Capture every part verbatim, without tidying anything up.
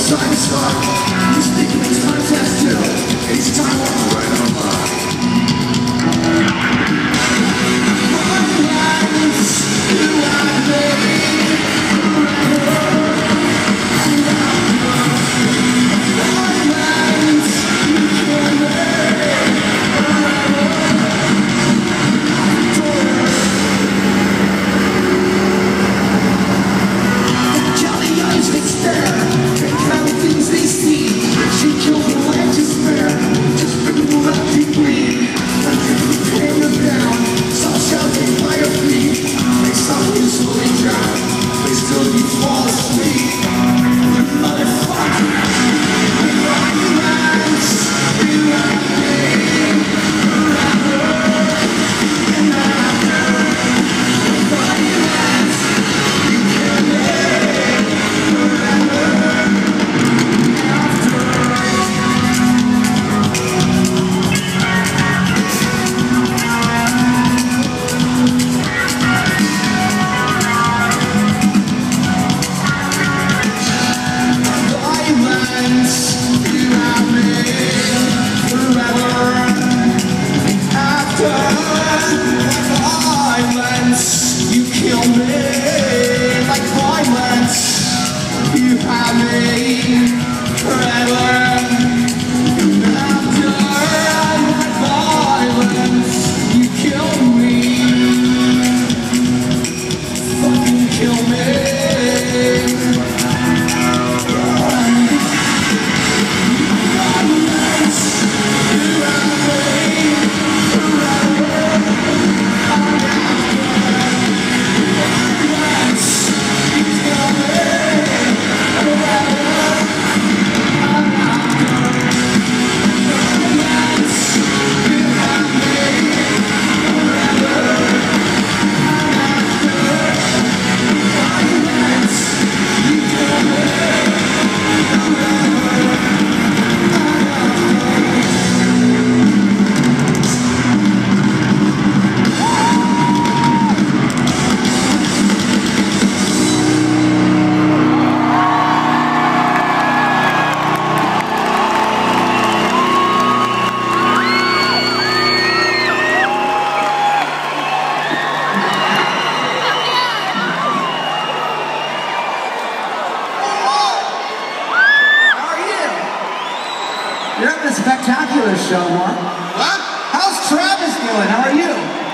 You're having a spectacular show, Mark. What? How's Travis doing? How are you?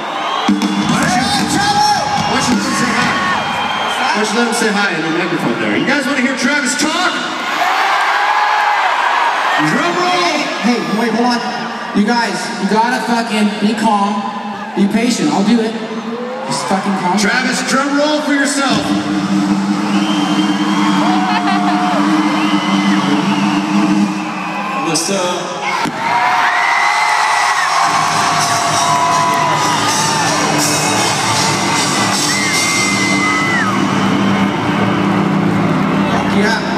Why don't you, hey, Travis! Why don't you let him say hi? Why don't you let him say hi in the microphone there? You guys want to hear Travis talk? Drum roll! Hey, hey, wait, hold on. You guys, you gotta fucking be calm. Be patient. I'll do it. Just fucking calm. Travis, drum roll for yourself. What's up? Yeah.